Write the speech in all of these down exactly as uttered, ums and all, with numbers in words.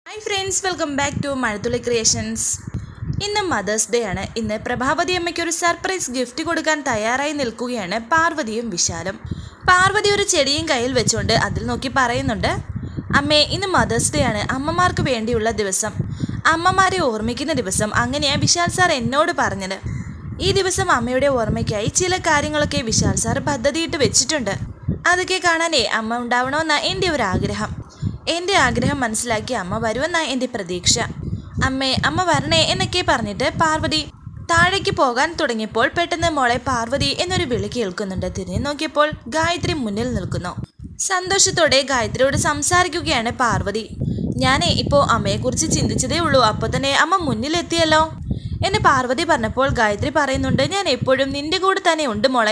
Hi friends, welcome back to Mazhathulli creations. ഇന്ന് mother's day ആണ്. ഇന്ന് പ്രഭാവതി അമ്മയ്ക്ക് ഒരു സർപ്രൈസ് ഗിഫ്റ്റ് കൊടുക്കാൻ തയ്യാറായി നിൽക്കുകയാണ് പാർവതിയും വിശാലും. പാർവതി ഒരു ചെടിയും കയ്യിൽ വെച്ചുകൊണ്ട് അതിൽ നോക്കി പറയുന്നുണ്ട്, അമ്മേ, ഇന്ന് മദേഴ്സ് ഡേ ആണ്, അമ്മമാർക്ക് വേണ്ടിയുള്ള ദിവസം, അമ്മമാരെ ഓർമ്മിക്കുന്ന ദിവസം. അങ്ങനെയാണ് വിശാൽ സാർ എന്നോട് പറഞ്ഞത്. ഈ ദിവസം അമ്മയുടെ ഓർമ്മയ്ക്കായി ചില കാര്യങ്ങളൊക്കെ വിശാൽ സാർ പദ്ധതിയിട്ട് വെച്ചിട്ടുണ്ട്. അതൊക്കെ കാണാനേ അമ്മ ഉണ്ടാവണമെന്നാണ് എൻ്റെ ഒരു ആഗ്രഹം. എൻ്റെ ആഗ്രഹം മനസ്സിലാക്കി അമ്മ വരുമെന്നാണ് എൻ്റെ പ്രതീക്ഷ. അമ്മേ, അമ്മ വരണേ എന്നൊക്കെ പറഞ്ഞിട്ട് പാർവതി താഴേക്ക് പോകാൻ തുടങ്ങിയപ്പോൾ പെട്ടെന്ന് മോളെ പാർവതി എന്നൊരു വിളി കേൾക്കുന്നുണ്ട്. തിരിഞ്ഞു നോക്കിയപ്പോൾ ഗായത്രി മുന്നിൽ നിൽക്കുന്നു. സന്തോഷത്തോടെ ഗായത്രിയോട് സംസാരിക്കുകയാണ് പാർവതി. ഞാനേ ഇപ്പോൾ അമ്മയെക്കുറിച്ച് ചിന്തിച്ചതേ ഉള്ളൂ, അപ്പോൾ തന്നെ അമ്മ മുന്നിലെത്തിയല്ലോ എന്ന് പാർവതി പറഞ്ഞപ്പോൾ ഗായത്രി പറയുന്നുണ്ട്, ഞാൻ എപ്പോഴും നിൻ്റെ കൂടെ തന്നെ ഉണ്ട് മോളെ.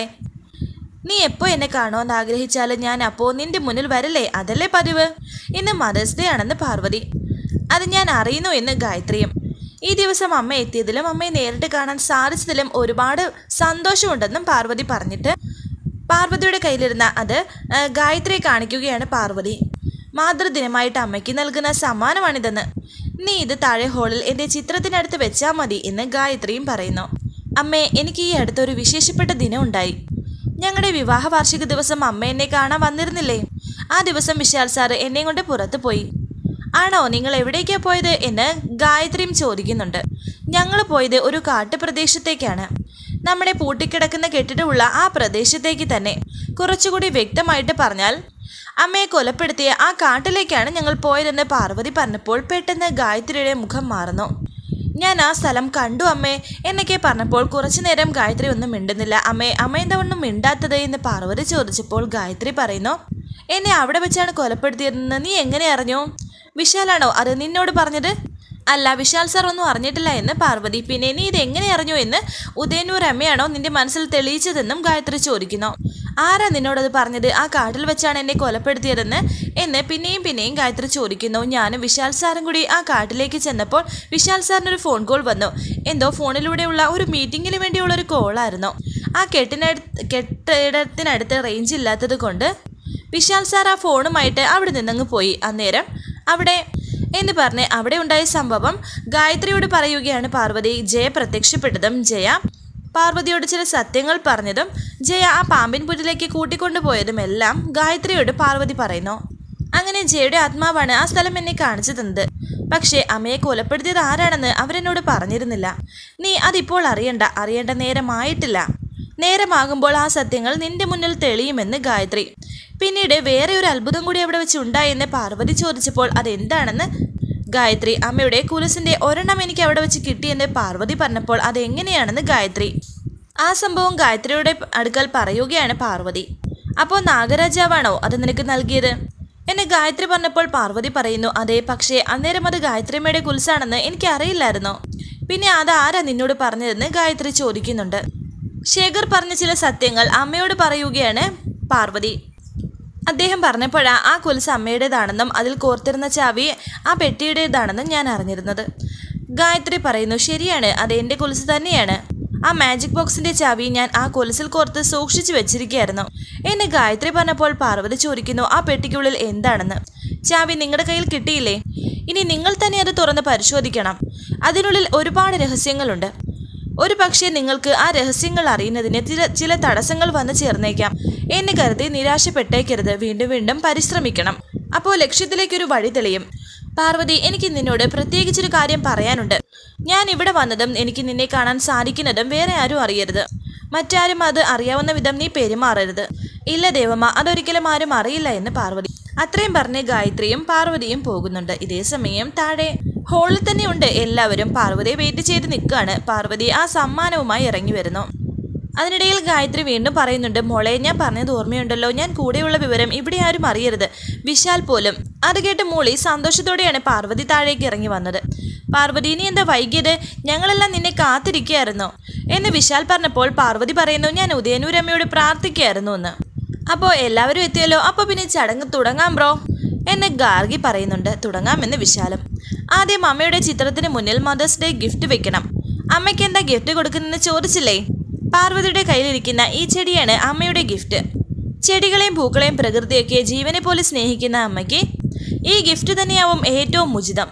നീ എപ്പോൾ എന്നെ കാണുമെന്ന് ആഗ്രഹിച്ചാലും ഞാൻ അപ്പോൾ നിൻ്റെ മുന്നിൽ വരില്ലേ, അതല്ലേ പതിവ്. ഇന്ന് മദേഴ്സ് ഡേ ആണെന്ന് പാർവതി. അത് ഞാൻ അറിയുന്നു എന്ന് ഗായത്രിയും. ഈ ദിവസം അമ്മ എത്തിയതിലും അമ്മയെ നേരിട്ട് കാണാൻ സാധിച്ചതിലും ഒരുപാട് സന്തോഷമുണ്ടെന്നും പാർവതി പറഞ്ഞിട്ട് പാർവതിയുടെ കയ്യിലിരുന്ന അത് ഗായത്രിയെ കാണിക്കുകയാണ് പാർവതി. മാതൃദിനമായിട്ട് അമ്മയ്ക്ക് നൽകുന്ന സമ്മാനമാണിതെന്ന്. നീ ഇത് താഴെ ഹോളിൽ എൻ്റെ ചിത്രത്തിനടുത്ത് വെച്ചാൽ മതി എന്ന് ഗായത്രിയും പറയുന്നു. അമ്മേ, എനിക്ക് ഈ അടുത്തൊരു വിശേഷപ്പെട്ട ദിനം ഉണ്ടായി. ഞങ്ങളുടെ വിവാഹ വാർഷിക ദിവസം അമ്മ എന്നെ കാണാൻ വന്നിരുന്നില്ലേ? ആ ദിവസം വിശാൽ സാറ് എന്നെ കൊണ്ട് പുറത്തു പോയി. ആണോ, നിങ്ങൾ എവിടേക്കാണ് പോയത് എന്ന് ഗായത്രിയും ചോദിക്കുന്നുണ്ട്. ഞങ്ങൾ പോയത് ഒരു കാട്ടുപ്രദേശത്തേക്കാണ്. നമ്മുടെ പൂട്ടിക്കിടക്കുന്ന കെട്ടിടമുള്ള ആ പ്രദേശത്തേക്ക് തന്നെ. കുറച്ചുകൂടി വ്യക്തമായിട്ട് പറഞ്ഞാൽ അമ്മയെ കൊലപ്പെടുത്തിയ ആ കാട്ടിലേക്കാണ് ഞങ്ങൾ പോയതെന്ന് പാർവതി പറഞ്ഞപ്പോൾ പെട്ടെന്ന് ഗായത്രിയുടെ മുഖം മാറുന്നു. ഞാൻ ആ സ്ഥലം കണ്ടു അമ്മേ എന്നൊക്കെ പറഞ്ഞപ്പോൾ കുറച്ചു നേരം ഗായത്രി ഒന്നും മിണ്ടുന്നില്ല. അമ്മേ, അമ്മ എന്താ ഒന്നും മിണ്ടാത്തത് എന്ന് പാർവതി ചോദിച്ചപ്പോൾ ഗായത്രി പറയുന്നു, എന്നെ അവിടെ വെച്ചാണ് കൊലപ്പെടുത്തിയതെന്ന് നീ എങ്ങനെ അറിഞ്ഞു? വിശാലാണോ അത് നിന്നോട് പറഞ്ഞത്? അല്ല, വിശാൽ സാർ ഒന്നും അറിഞ്ഞിട്ടില്ല എന്ന് പാർവതി. പിന്നെ നീ ഇത് എങ്ങനെ അറിഞ്ഞു എന്ന് ഉദയനൂർ അമ്മയാണോ നിന്റെ മനസ്സിൽ തെളിയിച്ചതെന്നും ഗായത്രി ചോദിക്കുന്നു. ആരാ നിന്നോടത് പറഞ്ഞത്, ആ കാട്ടിൽ വെച്ചാണ് എന്നെ കൊലപ്പെടുത്തിയതെന്ന് എന്ന് പിന്നെയും പിന്നെയും ഗായത്രി ചോദിക്കുന്നു. ഞാനും വിശാൽ സാറും കൂടി ആ കാട്ടിലേക്ക് ചെന്നപ്പോൾ വിശാൽ സാറിനൊരു ഫോൺ കോൾ വന്നു. എന്തോ ഫോണിലൂടെയുള്ള ഒരു മീറ്റിങ്ങിന് വേണ്ടിയുള്ളൊരു കോളായിരുന്നു. ആ കെട്ടിനടുത്ത് കെട്ടിടത്തിനടുത്ത് റേഞ്ച് ഇല്ലാത്തത് കൊണ്ട് വിശാൽ സാർ ആ ഫോണുമായിട്ട് അവിടെ നിന്നങ്ങ് പോയി. അന്നേരം അവിടെ എന്ന് പറഞ്ഞ് അവിടെ ഉണ്ടായ സംഭവം ഗായത്രിയോട് പറയുകയാണ് പാർവതി. ജയ പ്രത്യക്ഷപ്പെട്ടതും ജയ പാർവതിയോട് ചില സത്യങ്ങൾ പറഞ്ഞതും ജയ ആ പാമ്പിൻ പുറ്റിലേക്ക് കൂട്ടിക്കൊണ്ടുപോയതും എല്ലാം ഗായത്രിയോട് പാർവതി പറയുന്നു. അങ്ങനെ ജയയുടെ ആത്മാവാണ് ആ സ്ഥലം എന്നെ കാണിച്ചു തന്നത്. പക്ഷേ അമ്മയെ കൊലപ്പെടുത്തിയത് ആരാണെന്ന് അവരെന്നോട് പറഞ്ഞിരുന്നില്ല. നീ അതിപ്പോൾ അറിയണ്ട, അറിയേണ്ട നേരമായിട്ടില്ല. നേരമാകുമ്പോൾ ആ സത്യങ്ങൾ നിന്റെ മുന്നിൽ തെളിയുമെന്ന് ഗായത്രി. പിന്നീട് വേറെ ഒരു അത്ഭുതം കൂടി അവിടെ വെച്ച് ഉണ്ടായെന്ന് പാർവതി ചോദിച്ചപ്പോൾ അതെന്താണെന്ന് ഗായത്രി. അമ്മയുടെ കുലസിന്റെ ഒരെണ്ണം എനിക്ക് അവിടെ വെച്ച് കിട്ടിയെന്ന് പാർവതി പറഞ്ഞപ്പോൾ അതെങ്ങനെയാണെന്ന് ഗായത്രി. ആ സംഭവം ഗായത്രിയുടെ അടുക്കൽ പറയുകയാണ് പാർവതി. അപ്പോൾ നാഗരാജാവാണോ അത് നിനക്ക് നൽകിയത് എന്ന് ഗായത്രി പറഞ്ഞപ്പോൾ പാർവതി പറയുന്നു, അതെ, പക്ഷേ അന്നേരം അത് ഗായത്രിയമ്മയുടെ കുലസാണെന്ന് എനിക്ക് അറിയില്ലായിരുന്നു. പിന്നെ അതാരാ നിന്നോട് പറഞ്ഞതെന്ന് ഗായത്രി ചോദിക്കുന്നുണ്ട്. ശേഖർ പറഞ്ഞ ചില സത്യങ്ങൾ അമ്മയോട് പറയുകയാണ് പാർവതി. അദ്ദേഹം പറഞ്ഞപ്പോഴാണ് ആ കുലസ് അമ്മയുടേതാണെന്നും അതിൽ കോർത്തിരുന്ന ചാവി ആ പെട്ടിയുടേതാണെന്നും ഞാൻ അറിഞ്ഞിരുന്നത്. ഗായത്രി പറയുന്നു, ശരിയാണ്, അത് എൻ്റെ കുലസ് തന്നെയാണ്. ആ മാജിക് ബോക്സിൻ്റെ ചാവി ഞാൻ ആ കുലസിൽ കോർത്ത് സൂക്ഷിച്ചു വെച്ചിരിക്കുകയായിരുന്നു എന്ന് ഗായത്രി പറഞ്ഞപ്പോൾ പാർവതി ചോദിക്കുന്നു, ആ പെട്ടിക്കുള്ളിൽ എന്താണെന്ന്. ചാവി നിങ്ങളുടെ കയ്യിൽ കിട്ടിയില്ലേ? ഇനി നിങ്ങൾ തന്നെ അത് തുറന്ന് പരിശോധിക്കണം. അതിനുള്ളിൽ ഒരുപാട് രഹസ്യങ്ങളുണ്ട്. ഒരു പക്ഷേ നിങ്ങൾക്ക് ആ രഹസ്യങ്ങൾ അറിയുന്നതിന് ചില ചില തടസ്സങ്ങൾ വന്നു ചേർന്നേക്കാം എന്ന് കരുതി നിരാശപ്പെട്ടേക്കരുത്. വീണ്ടും വീണ്ടും പരിശ്രമിക്കണം. അപ്പോൾ ലക്ഷ്യത്തിലേക്കൊരു വഴി തെളിയും. പാർവതി, എനിക്ക് നിന്നോട് പ്രത്യേകിച്ചൊരു കാര്യം പറയാനുണ്ട്. ഞാൻ ഇവിടെ വന്നതും എനിക്ക് നിന്നെ കാണാൻ സാധിക്കുന്നതും വേറെ ആരും അറിയരുത്. മറ്റാരും അത് അറിയാവുന്ന വിധം നീ പെരുമാറരുത്. ഇല്ല ദേവമ്മ, അതൊരിക്കലും ആരും അറിയില്ല എന്ന് പാർവതി. അത്രയും പറഞ്ഞ് ഗായത്രിയും പാർവതിയും പോകുന്നുണ്ട്. ഇതേ സമയം താഴെ ഹോളിൽ തന്നെ ഉണ്ട് എല്ലാവരും. പാർവതിയെ വെയിറ്റ് ചെയ്ത് നിൽക്കുകയാണ്. പാർവതി ആ സമ്മാനവുമായി ഇറങ്ങി വരുന്നു. അതിനിടയിൽ ഗായത്രി വീണ്ടും പറയുന്നുണ്ട്, മോളെ, ഞാൻ പറഞ്ഞത് ഓർമ്മയുണ്ടല്ലോ, ഞാൻ കൂടെയുള്ള വിവരം ഇവിടെ ആരും അറിയരുത്, വിശാൽ പോലും. അത് കേട്ട് മൂളി സന്തോഷത്തോടെയാണ് പാർവതി താഴേക്ക് ഇറങ്ങി വന്നത്. പാർവതി, നീ എന്താ വൈകിയത്? ഞങ്ങളെല്ലാം നിന്നെ കാത്തിരിക്കുകയായിരുന്നു എന്ന് വിശാൽ പറഞ്ഞപ്പോൾ പാർവതി പറയുന്നു, ഞാൻ ഉദയനൂരമ്മയോട് പ്രാർത്ഥിക്കുകയായിരുന്നു എന്ന്. അപ്പോൾ എല്ലാവരും എത്തിയല്ലോ, അപ്പോൾ പിന്നെ ചടങ്ങ് തുടങ്ങാം ബ്രോ എന്ന് ഗാർഗി പറയുന്നുണ്ട്. തുടങ്ങാമെന്ന് വിശാലും. ആദ്യം അമ്മയുടെ ചിത്രത്തിന് മുന്നിൽ മദേഴ്സ് ഡേ ഗിഫ്റ്റ് വെക്കണം. അമ്മയ്ക്ക് എന്താ ഗിഫ്റ്റ് കൊടുക്കുന്നതെന്ന് ചോദിച്ചില്ലേ? പാർവതിയുടെ കയ്യിലിരിക്കുന്ന ഈ ചെടിയാണ് അമ്മയുടെ ഗിഫ്റ്റ്. ചെടികളെയും പൂക്കളെയും പ്രകൃതിയൊക്കെ ജീവനെ പോലെ സ്നേഹിക്കുന്ന അമ്മയ്ക്ക് ഈ ഗിഫ്റ്റ് തന്നെയാവും ഏറ്റവും ഉചിതം.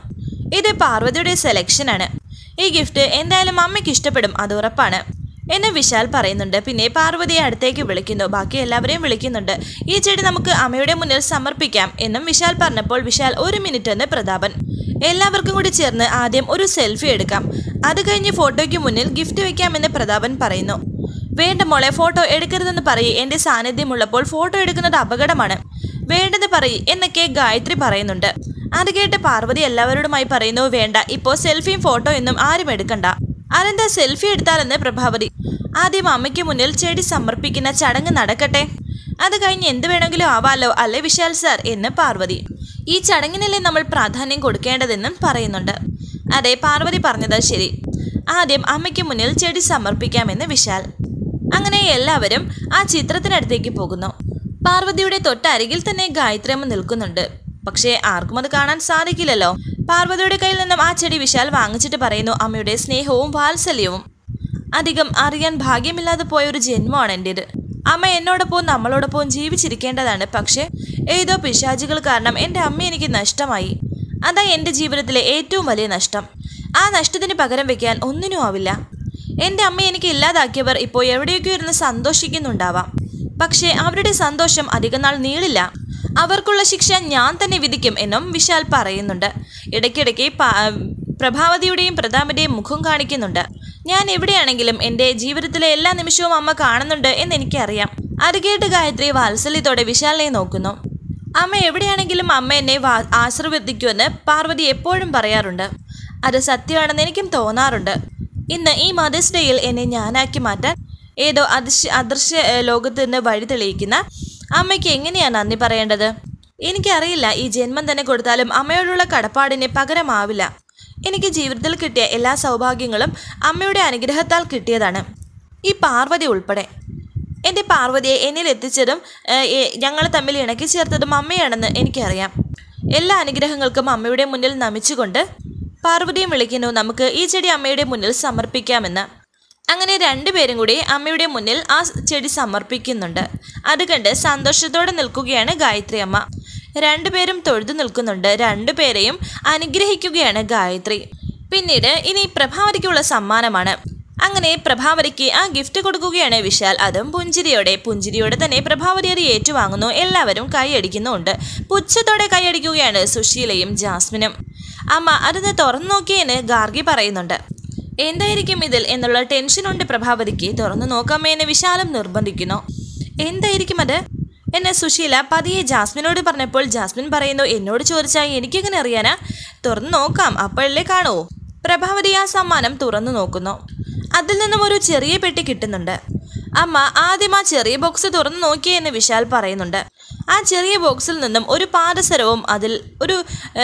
ഇത് പാർവതിയുടെ സെലക്ഷനാണ്. ഈ ഗിഫ്റ്റ് എന്തായാലും അമ്മയ്ക്ക് ഇഷ്ടപ്പെടും, അത് ഉറപ്പാണ് എന്ന് വിശാൽ പറയുന്നുണ്ട്. പിന്നെ പാർവതിയെ അടുത്തേക്ക് വിളിക്കുന്നു, ബാക്കി എല്ലാവരെയും വിളിക്കുന്നുണ്ട്. ഈ ചെടി നമുക്ക് അമ്മയുടെ മുന്നിൽ സമർപ്പിക്കാം എന്നും വിശാൽ പറഞ്ഞപ്പോൾ വിശാൽ ഒരു മിനിറ്റ് എന്ന് പ്രതാപൻ. എല്ലാവർക്കും കൂടി ചേർന്ന് ആദ്യം ഒരു സെൽഫി എടുക്കാം, അത് കഴിഞ്ഞ് ഫോട്ടോയ്ക്ക് മുന്നിൽ ഗിഫ്റ്റ് വെക്കാമെന്ന് പ്രതാപൻ പറയുന്നു. വേണ്ട മോളെ, ഫോട്ടോ എടുക്കരുതെന്ന് പറയ്, എൻ്റെ സാന്നിധ്യമുള്ളപ്പോൾ ഫോട്ടോ എടുക്കുന്നത് അപകടമാണ്, വേണ്ടെന്ന് പറയ് എന്നൊക്കെ ഗായത്രി പറയുന്നുണ്ട്. അത് കേട്ട് പാർവതി എല്ലാവരോടുമായി പറയുന്നു, വേണ്ട, ഇപ്പോൾ സെൽഫിയും ഫോട്ടോ എന്നും ആരും എടുക്കണ്ട. അതെന്താ സെൽഫി എടുത്താലെന്ന് പ്രഭാവതി. ആദ്യം അമ്മയ്ക്ക് മുന്നിൽ ചെടി സമർപ്പിക്കുന്ന ചടങ്ങ് നടക്കട്ടെ, അത് കഴിഞ്ഞ് എന്ത് വേണമെങ്കിലും ആവാലോ അല്ലേ വിശാൽ സാർ എന്ന് പാർവതി. ഈ ചടങ്ങിനല്ലേ നമ്മൾ പ്രാധാന്യം കൊടുക്കേണ്ടതെന്നും പറയുന്നുണ്ട്. അതെ, പാർവതി പറഞ്ഞത് ശരി, ആദ്യം അമ്മയ്ക്ക് മുന്നിൽ ചെടി സമർപ്പിക്കാമെന്ന് വിശാൽ. അങ്ങനെ എല്ലാവരും ആ ചിത്രത്തിനടുത്തേക്ക് പോകുന്നു. പാർവതിയുടെ തൊട്ടരികിൽ തന്നെ ഗായത്രി അമ്മ നിൽക്കുന്നുണ്ട്. പക്ഷേ ആർക്കും അത് കാണാൻ സാധിക്കില്ലല്ലോ. പാർവതിയുടെ കയ്യിൽ നിന്നും ആ ചെടി വിശാൽ വാങ്ങിച്ചിട്ട് പറയുന്നു, അമ്മയുടെ സ്നേഹവും വാത്സല്യവും അധികം അറിയാൻ ഭാഗ്യമില്ലാതെ പോയ ഒരു ജന്മമാണ് എൻ്റേത്. അമ്മ എന്നോടൊപ്പവും നമ്മളോടൊപ്പവും ജീവിച്ചിരിക്കേണ്ടതാണ്. പക്ഷേ ഏതോ പിശാചുകൾ കാരണം എൻ്റെ അമ്മ എനിക്ക് നഷ്ടമായി. അതാ എൻ്റെ ജീവിതത്തിലെ ഏറ്റവും വലിയ നഷ്ടം. ആ നഷ്ടത്തിന് പകരം വെക്കാൻ ഒന്നിനും ആവില്ല. എൻ്റെ അമ്മ എനിക്ക് ഇല്ലാതാക്കിയവർ ഇപ്പോൾ എവിടെയൊക്കെ ഇരുന്ന് സന്തോഷിക്കുന്നുണ്ടാവാം. പക്ഷേ അവരുടെ സന്തോഷം അധികനാൾ നീളില്ല. അവർക്കുള്ള ശിക്ഷ ഞാൻ തന്നെ വിധിക്കും എന്നും വിശാൽ പറയുന്നുണ്ട്. ഇടയ്ക്കിടയ്ക്ക് പ്രഭാവതിയുടെയും പ്രതാപൻ്റെയും മുഖം കാണിക്കുന്നുണ്ട്. ഞാൻ എവിടെയാണെങ്കിലും എൻ്റെ ജീവിതത്തിലെ എല്ലാ നിമിഷവും അമ്മ കാണുന്നുണ്ട് എന്നെനിക്കറിയാം. അത് കേട്ട് ഗായത്രി വാത്സല്യത്തോടെ വിശാലിനെ നോക്കുന്നു. അമ്മ എവിടെയാണെങ്കിലും അമ്മ എന്നെ വാ ആശീർവദിക്കുമെന്ന് പാർവതി എപ്പോഴും പറയാറുണ്ട്. അത് സത്യമാണെന്ന് എനിക്കും തോന്നാറുണ്ട്. ഇന്ന് ഈ മദേഴ്സ് ഡേയിൽ എന്നെ ഞാനാക്കി മാറ്റാൻ ഏതോ അദൃശ്യ അദൃശ്യ ലോകത്ത് നിന്ന് വഴി തെളിയിക്കുന്ന അമ്മയ്ക്ക് എങ്ങനെയാണ് നന്ദി പറയേണ്ടത്? എനിക്കറിയില്ല. ഈ ജന്മം തന്നെ കൊടുത്താലും അമ്മയോടുള്ള കടപ്പാടിന് പകരമാവില്ല. എനിക്ക് ജീവിതത്തിൽ കിട്ടിയ എല്ലാ സൗഭാഗ്യങ്ങളും അമ്മയുടെ അനുഗ്രഹത്താൽ കിട്ടിയതാണ്, ഈ പാർവതി ഉൾപ്പെടെ. എൻ്റെ പാർവതിയെ എന്നിൽ എത്തിച്ചതും ഞങ്ങൾ തമ്മിൽ ഇണക്കി ചേർത്തതും അമ്മയാണെന്ന് എനിക്കറിയാം. എല്ലാ അനുഗ്രഹങ്ങൾക്കും അമ്മയുടെ മുന്നിൽ നമിച്ചുകൊണ്ട് പാർവതിയും വിളിക്കുന്നു, നമുക്ക് ഈ ചെടി അമ്മയുടെ മുന്നിൽ സമർപ്പിക്കാമെന്ന്. അങ്ങനെ രണ്ടുപേരും കൂടി അമ്മയുടെ മുന്നിൽ ആ ചെടി സമർപ്പിക്കുന്നുണ്ട്. അത് കണ്ട് സന്തോഷത്തോടെ നിൽക്കുകയാണ് ഗായത്രി അമ്മ. രണ്ടുപേരും തൊഴുതു നിൽക്കുന്നുണ്ട്. രണ്ടുപേരെയും അനുഗ്രഹിക്കുകയാണ് ഗായത്രി. പിന്നീട് ഇനി പ്രഭാവതിക്കുള്ള സമ്മാനമാണ്. അങ്ങനെ പ്രഭാവതിക്ക് ആ ഗിഫ്റ്റ് കൊടുക്കുകയാണ് വിശാൽ, അതും പുഞ്ചിരിയോടെ. പുഞ്ചിരിയോടെ തന്നെ പ്രഭാവതി അത് ഏറ്റുവാങ്ങുന്നു. എല്ലാവരും കൈയടിക്കുന്നുമുണ്ട്. പുച്ഛത്തോടെ കൈയടിക്കുകയാണ് സുശീലയും ജാസ്മിനും. അമ്മ അതൊന്ന് തുറന്നു നോക്കിയെന്ന് ഗാർഗി പറയുന്നുണ്ട്. എന്തായിരിക്കും ഇതിൽ എന്നുള്ള ടെൻഷനുണ്ട് പ്രഭാവതിക്ക്. തുറന്നു നോക്കാമേ എന്ന് വിശാലം നിർബന്ധിക്കുന്നു. എന്തായിരിക്കും അത് എന്നെ സുശീല പതിയെ ജാസ്മിനോട് പറഞ്ഞപ്പോൾ ജാസ്മിൻ പറയുന്നു, എന്നോട് ചോദിച്ചാൽ എനിക്കെങ്ങനെ അറിയാനാ, തുറന്നു നോക്കാം അപ്പോഴല്ലേ കാണൂ. പ്രഭാവതി ആ സമ്മാനം തുറന്നു നോക്കുന്നു. അതിൽ നിന്നും ഒരു ചെറിയ പെട്ടി കിട്ടുന്നുണ്ട്. അമ്മ ആദ്യം ആ ചെറിയ ബോക്സ് തുറന്നു നോക്കിയെന്ന് വിശാൽ പറയുന്നുണ്ട്. ആ ചെറിയ ബോക്സിൽ നിന്നും ഒരു പാദസരവും അതിൽ ഒരു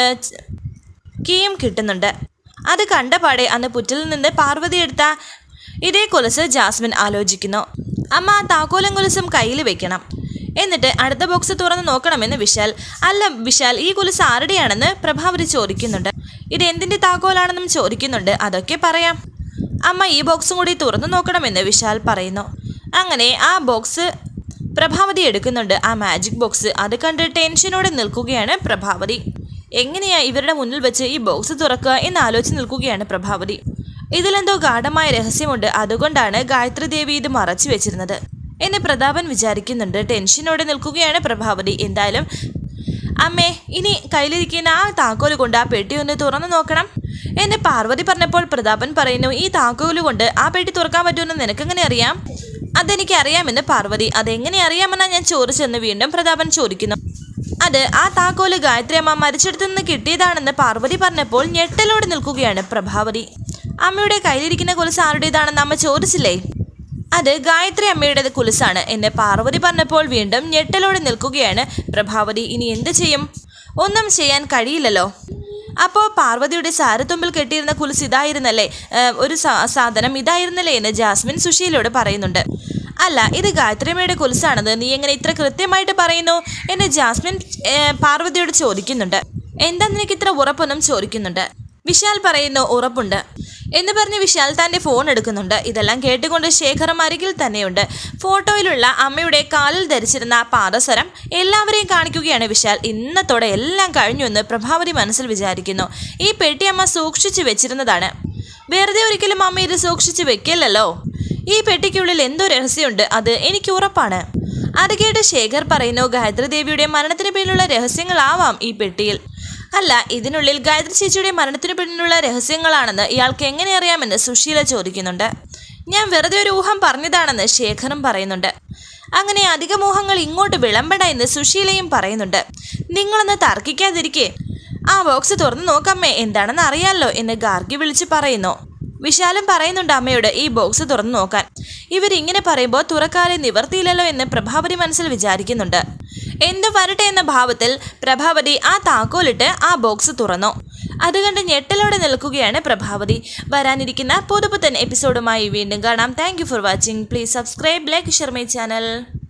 കീയും കിട്ടുന്നുണ്ട്. അത് കണ്ടപാടെ അന്ന് പുറ്റിൽ നിന്ന് പാർവതി എടുത്ത ഇതേ കൊലുസ് ജാസ്മിൻ ആലോചിക്കുന്നു. അമ്മ ആ താക്കോലം കൊലുസും കയ്യിൽ വെക്കണം, എന്നിട്ട് അടുത്ത ബോക്സ് തുറന്ന് നോക്കണമെന്ന് വിശാൽ. അല്ല വിശാൽ, ഈ കൊലുസ് ആരുടെയാണെന്ന് പ്രഭാവതി ചോദിക്കുന്നുണ്ട്. ഇത് എന്തിൻ്റെ താക്കോലാണെന്നും ചോദിക്കുന്നുണ്ട്. അതൊക്കെ പറയാം, അമ്മ ഈ ബോക്സും കൂടി തുറന്നു നോക്കണമെന്ന് വിശാൽ പറയുന്നു. അങ്ങനെ ആ ബോക്സ് പ്രഭാവതി എടുക്കുന്നുണ്ട്, ആ മാജിക് ബോക്സ്. അത് കണ്ട് ടെൻഷനോടെ നിൽക്കുകയാണ് പ്രഭാവതി. എങ്ങനെയാ ഇവരുടെ മുന്നിൽ വെച്ച് ഈ ബോക്സ് തുറക്കുക എന്ന് ആലോചിച്ച് നിൽക്കുകയാണ് പ്രഭാവതി. ഇതിലെന്തോ ഗാഢമായ രഹസ്യമുണ്ട്, അതുകൊണ്ടാണ് ഗായത്രി ദേവി ഇത് മറച്ചു വെച്ചിരുന്നത് എന്ന് പ്രതാപൻ വിചാരിക്കുന്നുണ്ട്. ടെൻഷനോടെ നിൽക്കുകയാണ് പ്രഭാവതി. എന്തായാലും അമ്മേ, ഇനി കയ്യിലിരിക്കുന്ന ആ താക്കോല് കൊണ്ട് ആ പെട്ടി ഒന്ന് തുറന്നു നോക്കണം എന്ന് പാർവതി പറഞ്ഞപ്പോൾ പ്രതാപൻ പറയുന്നു, ഈ താക്കോല് കൊണ്ട് ആ പെട്ടി തുറക്കാൻ പറ്റുമെന്ന് നിനക്കെങ്ങനെ അറിയാം? അതെനിക്ക് അറിയാമെന്ന് പാർവതി. അതെങ്ങനെ അറിയാമെന്നാണ് ഞാൻ ചോദിച്ചെന്ന് വീണ്ടും പ്രതാപൻ ചോദിക്കുന്നു. അത് ആ താക്കോല് ഗായത്രി അമ്മ മരിച്ചെടുത്തു നിന്ന് കിട്ടിയതാണെന്ന് പാർവതി പറഞ്ഞപ്പോൾ ഞെട്ടലോടെ നിൽക്കുകയാണ് പ്രഭാവതി. അമ്മയുടെ കയ്യിലിരിക്കുന്ന കൊലുസ് ആരുടേതാണെന്ന് അമ്മ ചോദിച്ചില്ലേ? അത് ഗായത്രി അമ്മയുടെ കുലുസാണ് എന്ന് പാർവതി പറഞ്ഞപ്പോൾ വീണ്ടും ഞെട്ടലോടെ നിൽക്കുകയാണ് പ്രഭാവതി. ഇനി എന്ത് ചെയ്യും? ഒന്നും ചെയ്യാൻ കഴിയില്ലല്ലോ. അപ്പോൾ പാർവതിയുടെ സാരത്തുമ്പിൽ കെട്ടിയിരുന്ന കുലുസ് ഇതായിരുന്നല്ലേ, ഒരു സാധനം ഇതായിരുന്നല്ലേ എന്ന് ജാസ്മിൻ സുശീലയോട് പറയുന്നുണ്ട്. അല്ല, ഇത് ഗായത്രിയമ്മയുടെ കുലുസാണെന്ന് നീ എങ്ങനെ ഇത്ര കൃത്യമായിട്ട് പറയുന്നു എന്ന് ജാസ്മിൻ പാർവതിയോട് ചോദിക്കുന്നുണ്ട്. എന്താ നിനക്ക് ഇത്ര ഉറപ്പൊന്നും ചോദിക്കുന്നുണ്ട്. വിശാൽ പറയുന്നു, ഉറപ്പുണ്ട്. എന്ന് പറഞ്ഞ് വിശാൽ തൻ്റെ ഫോൺ എടുക്കുന്നുണ്ട്. ഇതെല്ലാം കേട്ടുകൊണ്ട് ശേഖറും അരികിൽ തന്നെയുണ്ട്. ഫോട്ടോയിലുള്ള അമ്മയുടെ കാലിൽ ധരിച്ചിരുന്ന ആ പാദസരം എല്ലാവരെയും കാണിക്കുകയാണ് വിശാൽ. ഇന്നത്തോടെ എല്ലാം കഴിഞ്ഞു എന്ന് പ്രഭാവതി മനസ്സിൽ വിചാരിക്കുന്നു. ഈ പെട്ടി അമ്മ സൂക്ഷിച്ചു വെച്ചിരുന്നതാണ്. വെറുതെ ഒരിക്കലും അമ്മ ഇത് സൂക്ഷിച്ചു വെക്കില്ലല്ലോ. ഈ പെട്ടിക്കുള്ളിൽ എന്തോ രഹസ്യമുണ്ട്, അത് എനിക്ക് ഉറപ്പാണ്. അത് കേട്ട് ശേഖർ പറയുന്നു, ഗായത്രി ദേവിയുടെ മരണത്തിന് പിന്നിലുള്ള രഹസ്യങ്ങളാവാം ഈ പെട്ടിയിൽ. അല്ല, ഇതിനുള്ളിൽ ഗായത്രി ചേച്ചിയുടെ മരണത്തിന് പിന്നിലുള്ള രഹസ്യങ്ങളാണെന്ന് ഇയാൾക്ക് എങ്ങനെ അറിയാമെന്ന് സുശീല ചോദിക്കുന്നുണ്ട്. ഞാൻ വെറുതെ ഒരു ഊഹം പറഞ്ഞതാണെന്ന് ശേഖറും പറയുന്നുണ്ട്. അങ്ങനെ അധികം ഊഹങ്ങൾ ഇങ്ങോട്ട് വിളമ്പട എന്ന് സുശീലയും പറയുന്നുണ്ട്. നിങ്ങളൊന്ന് തർക്കിക്കാതിരിക്കേ, ആ ബോക്സ് തുറന്നു നോക്കമ്മേ, എന്താണെന്ന് അറിയാമല്ലോ എന്ന് ഗാർഗി വിളിച്ച് പറയുന്നു. വിശാലും പറയുന്നുണ്ട് അമ്മയോട് ഈ ബോക്സ് തുറന്നു നോക്കാൻ. ഇവരിങ്ങനെ പറയുമ്പോൾ തുറക്കാതെ നിവർത്തിയില്ലല്ലോ എന്ന് പ്രഭാവതി മനസ്സിൽ വിചാരിക്കുന്നുണ്ട്. എന്തു വരട്ടെ എന്ന ഭാവത്തിൽ പ്രഭാവതി ആ താക്കോലിട്ട് ആ ബോക്സ് തുറന്നു. അതുകണ്ട് ഞെട്ടലോടെ നിൽക്കുകയാണ് പ്രഭാവതി. വരാനിരിക്കുന്ന പുതുപുത്തൻ എപ്പിസോഡുമായി വീണ്ടും കാണാം. Thank you for watching. Please subscribe, like, share my channel.